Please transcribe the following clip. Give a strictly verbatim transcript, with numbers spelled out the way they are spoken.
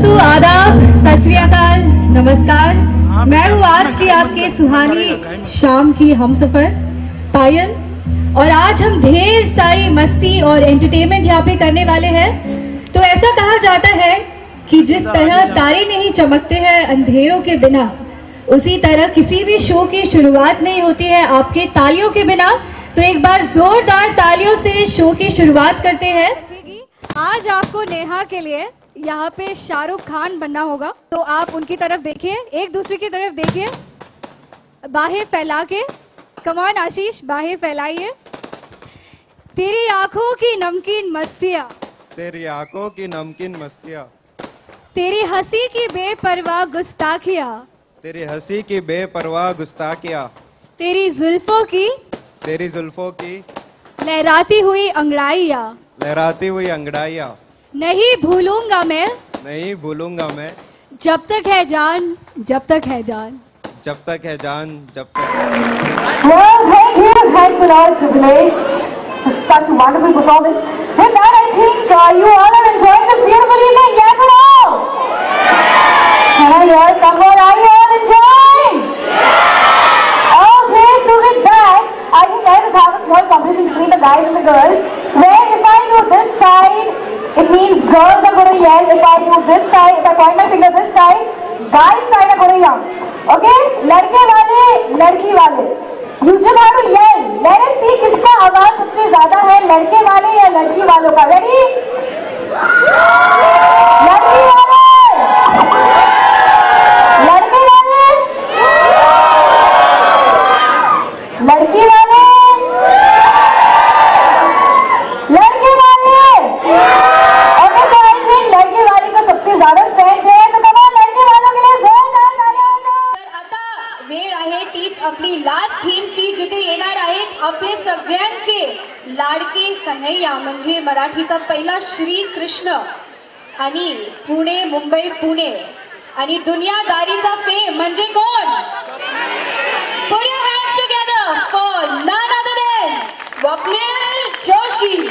दोस्तों, आदाब, सत श्री अकाल, नमस्कार। मैं हूँ आज की आपके सुहानी शाम की हमसफर पायल, और आज हम ढेर सारी मस्ती और एंटरटेनमेंट यहाँ पे करने वाले हैं। तो ऐसा कहा जाता है कि जिस तरह तारे नहीं चमकते हैं अंधेरों के बिना, उसी तरह किसी भी शो की शुरुआत नहीं होती है आपके तालियों के बिना। तो एक बार जोरदार तालियों से शो की शुरुआत करते हैं। आज आपको नेहा के लिए यहाँ पे शाहरुख खान बनना होगा, तो आप उनकी तरफ देखिए, एक दूसरे की तरफ देखिए, बाहें फैला के। कमान आशीष, बाहें फैलाइए। तेरी आंखों की नमकीन मस्तियाँ, तेरी आंखों की नमकीन मस्तियाँ, तेरी हंसी की बेपरवाह गुस्ताखियाँ, तेरी हंसी की बेपरवाह गुस्ताखियाँ, तेरी जुल्फों की तेरी जुल्फों की लहराती हुई अंगड़ाइयाँ, लहराती हुई अंगड़ाइयाँ, नहीं भूलूंगा मैं, नहीं भूलूंगा मैं, जब तक है जान, जब तक है जान, जब तक है जान, जब तक। Well, thank you, thanks a lot to Blaze for such a wonderful performance. With that, I think uh, you all are enjoying this beautiful evening, yes or no? Can I hear some more? Are you all enjoying? Okay, so with that, I think let us have a small competition between the guys and the girls, where if I do this side, it means girls are going to yell. If I do this side, if I point my finger this side, guys side are going to yell. Okay? लड़के वाले, लड़की वाले. You just have to yell. Let us see किसका आवाज सबसे ज्यादा है, लड़के वाले या लड़की वालों का. Ready? लड़की वाले, लड़के वाले, लड़की वाले, लड़के वाले. Okay, so I think लड़के वाले का सबसे ज्यादा स्ट्रेंथ है, तो कम ऑन लड़के वालों के लिए जोरदार तालियां बजाओ. तर आता वेळ आहे तीच आपली लास्ट थीमची, जिथे येणार आहेत आपले सगळ्यांचे लाडके कन्हैया, म्हणजे मराठीचा पहिला श्री कृष्ण, आणि पुणे मुंबई पुणे आणि दुनियादारीचा फेम म्हणजे कोण? Put your hands together for none other than Swapnil Joshi.